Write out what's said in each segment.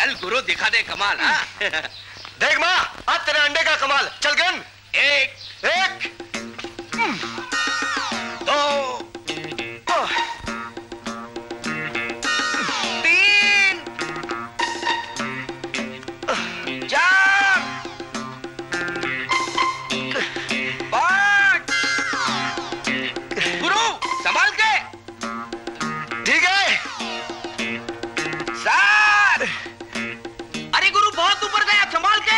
चल गुरु दिखा दे कमाल। हाँ देख माँ, आज तेरे अंडे का कमाल। चल गन। एक दो तीन चार पाँच। गुरु संभाल के। ठीक है। सात। अरे गुरु बहुत ऊपर गया, संभाल के।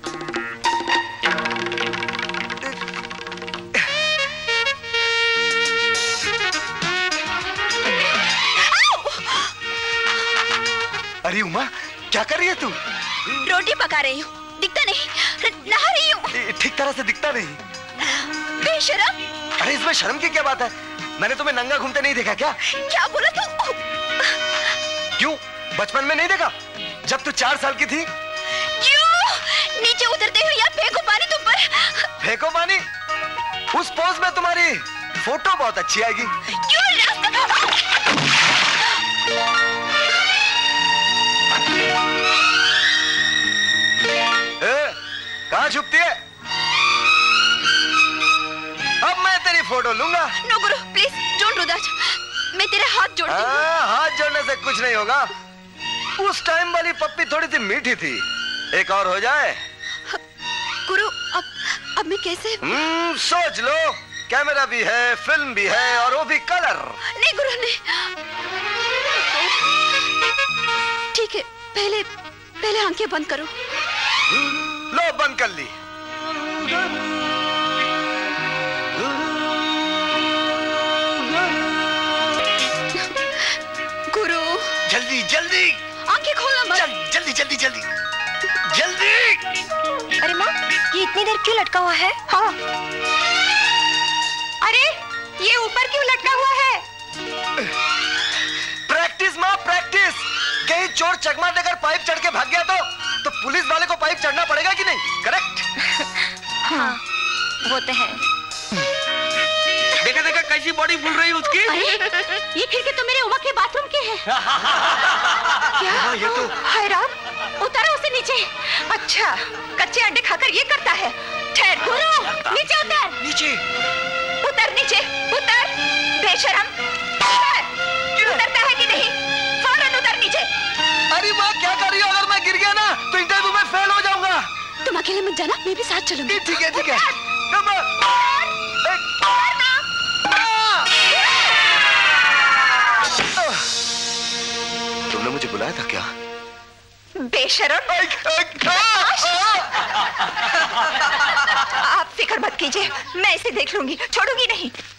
अरे उमा, क्या कर रही है तू? रोटी पका रही हूँ। दिखता नहीं, नहा रही हूँ। ठीक तरह से दिखता नहीं। बेशरम। अरे इसमें शर्म की क्या बात है? मैंने तुम्हें नंगा घूमते नहीं देखा क्या? क्या बोला तू? क्यों, बचपन में नहीं देखा जब तू 4 साल की थी? क्यों? नीचे उतरते हुए या फेंको पानी तुम पर। फेंको पानी? उस पोज में तुम्हारी फोटो बहुत अच्छी आएगी। क्यों? कहाँ छुपती है? अब मैं तेरी फोटो लूंगा। No Guru, please don't do that. मैं तेरे हाथ जोड़ती हूँ। हाथ जोड़ने से कुछ नहीं होगा। उस टाइम वाली पप्पी थोड़ी सी मीठी थी, एक और हो जाए। गुरु, अब मैं कैसे? सोच लो, कैमरा भी है, फिल्म भी है, और वो भी कलर। नहीं गुरु, नहीं। ठीक है, पहले आंखें बंद करो। लो, बंद कर ली। गुरु, जल्दी जल्दी आंखें खोलना मत। जल्दी जल्दी जल्दी जल्दी। अरे माँ, ये इतनी देर क्यों लटका हुआ है? हाँ। अरे ये ऊपर क्यों लटका हुआ है? प्रैक्टिस माँ, प्रैक्टिस। कहीं चोर चकमा देकर पाइप चढ़ के भाग गया तो पुलिस वाले को पाइप चढ़ना पड़ेगा कि नहीं? करेक्ट। हाँ, वो तो है। देखा देखा कैसी बॉडी फूल रही है उसकी। अरे ये खिड़की तो मेरे उमा के बाथरूम की है। क्या? ये तो हाय राम, उतारो उसे नीचे। अच्छा, कच्चे अंडे खाकर ये करता है। ठहर गुरु, नीचे उतर। नीचे उतर, नीचे उतर। बेशरम, उतरता है कि नहीं? फौरन उतर नीचे। अरे माँ, क्या कर रही हो? अगर मैं गिर गया ना तो इंटरव्यू में फेल हो जाऊंगा। तुम अकेले मत जाना, मैं भी साथ चलूंगी। ठीक है ठीक है। तुमने मुझे बुलाया था क्या? बेशरम। आप फिक्र मत कीजिए, मैं इसे देख लूंगी, छोड़ूंगी नहीं।